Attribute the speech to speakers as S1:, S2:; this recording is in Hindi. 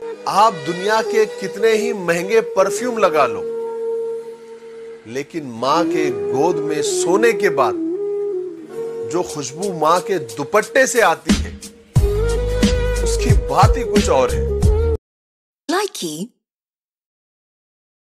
S1: आप दुनिया के कितने ही महंगे परफ्यूम लगा लो, लेकिन मां के गोद में सोने के बाद जो खुशबू मां के दुपट्टे से आती है, उसकी बात ही कुछ और है।
S2: Likey